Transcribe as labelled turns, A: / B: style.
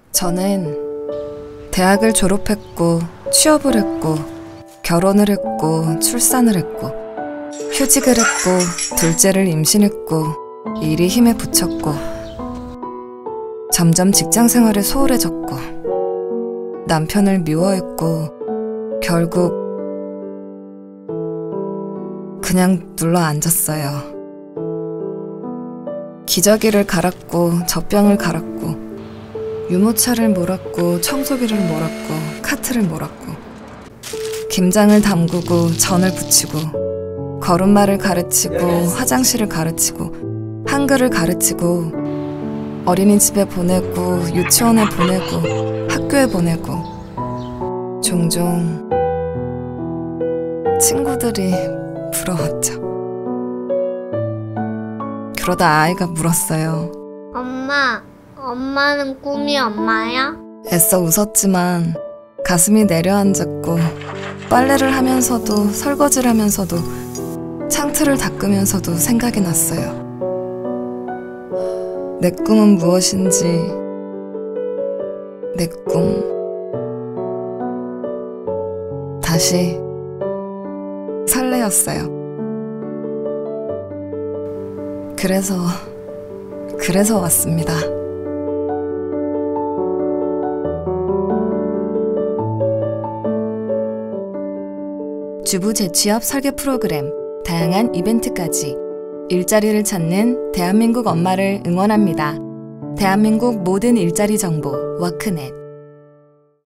A: 저는 대학을 졸업했고 취업을 했고 결혼을 했고 출산을 했고 휴직을 했고 둘째를 임신했고 일이 힘에 부쳤고 점점 직장 생활에 소홀해졌고 남편을 미워했고 결국 그냥 눌러 앉았어요. 기저귀를 갈았고 젖병을 갈았고 유모차를 몰았고 청소기를 몰았고 카트를 몰았고 김장을 담그고 전을 부치고 걸음마를 가르치고 화장실을 가르치고 한글을 가르치고 어린이집에 보내고 유치원에 보내고 학교에 보내고 종종 친구들이 부러웠죠. 그러다 아이가 물었어요.
B: 엄마는 꿈이 엄마야?
A: 애써 웃었지만 가슴이 내려앉았고 빨래를 하면서도 설거지를 하면서도 창틀을 닦으면서도 생각이 났어요. 내 꿈은 무엇인지 내 꿈 다시 설레었어요. 그래서 왔습니다. 주부 재취업 설계 프로그램, 다양한 이벤트까지 일자리를 찾는 대한민국 엄마를 응원합니다. 대한민국 모든 일자리 정보 워크넷.